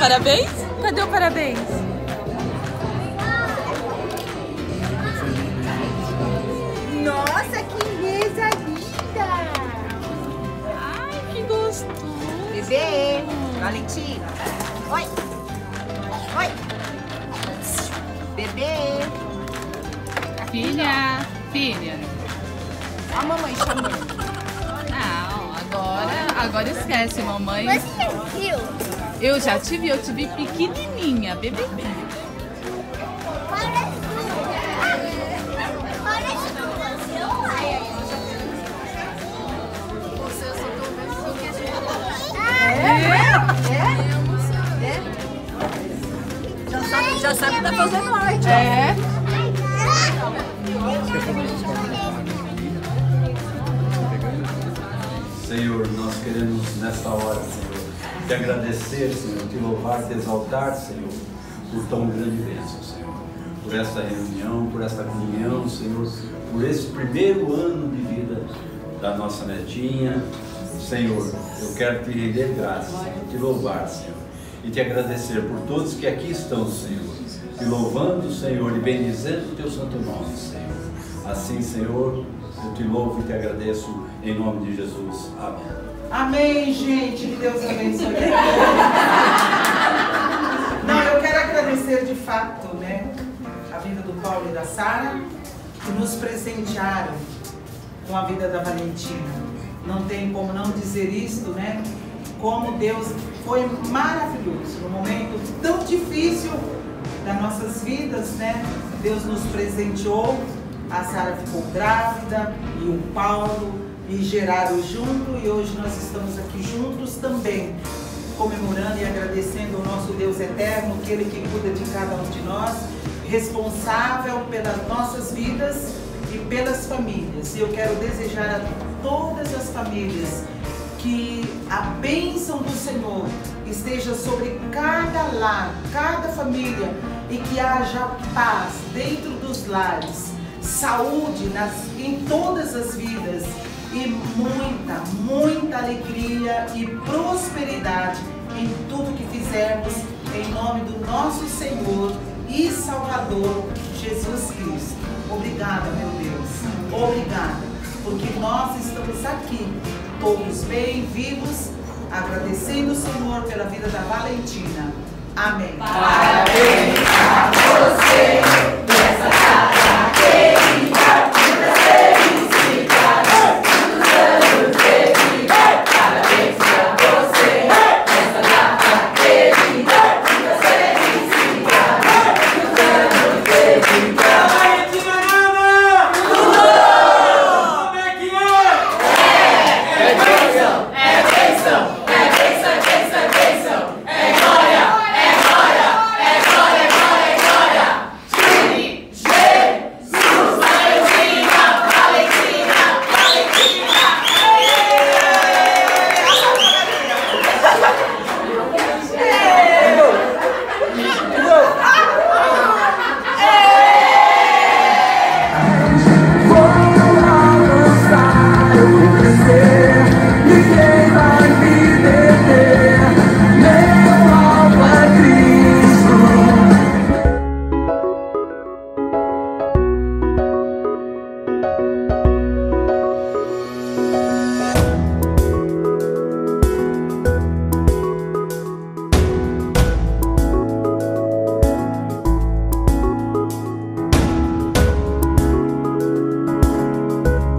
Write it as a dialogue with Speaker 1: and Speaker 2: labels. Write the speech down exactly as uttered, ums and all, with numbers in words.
Speaker 1: parabéns? Cadê o parabéns?
Speaker 2: Nossa, que mesa linda!
Speaker 1: Ai, que gostoso!
Speaker 2: Bebê, Valentina. Oi. Oi. Bebê.
Speaker 1: Filha, filha.
Speaker 2: A mamãe chamando.
Speaker 1: Não, agora, agora esquece, mamãe.
Speaker 2: Você viu?
Speaker 1: Eu já te vi, eu te vi pequenininha, bebezinha.
Speaker 2: Já sabe, já sabe que tá fazendo noite.
Speaker 1: É.
Speaker 3: Senhor, nós queremos nesta hora, Senhor, te agradecer, Senhor, te louvar, te exaltar, Senhor, por tão grande bênção, Senhor, por esta reunião, por esta comunhão, Senhor, por esse primeiro ano de vida da nossa netinha. Senhor, eu quero te render graças, te louvar, Senhor, e te agradecer por todos que aqui estão, Senhor, te louvando, Senhor, e bendizendo o teu santo nome, Senhor. Assim, Senhor, eu te louvo e te agradeço em nome de Jesus. Amém.
Speaker 4: Amém, gente. Que Deus abençoe. Não, eu quero agradecer de fato, né, a vida do Paulo e da Sara, que nos presentearam com a vida da Valentina. Não tem como não dizer isto, né? Como Deus foi maravilhoso no momento tão difícil das nossas vidas, né? Deus nos presenteou. A Sara ficou grávida e o Paulo e geraram junto, e hoje nós estamos aqui juntos também, comemorando e agradecendo ao nosso Deus eterno, aquele que cuida de cada um de nós, responsável pelas nossas vidas e pelas famílias. E eu quero desejar a todas as famílias que a bênção do Senhor esteja sobre cada lar, cada família, e que haja paz dentro dos lares, saúde nas, em todas as vidas, e muita, muita alegria e prosperidade em tudo que fizermos, em nome do nosso Senhor e Salvador Jesus Cristo. Obrigada, meu Deus, obrigada, porque nós estamos aqui, todos bem, vivos, agradecendo o Senhor pela vida da Valentina. Amém.
Speaker 2: Parabéns a você.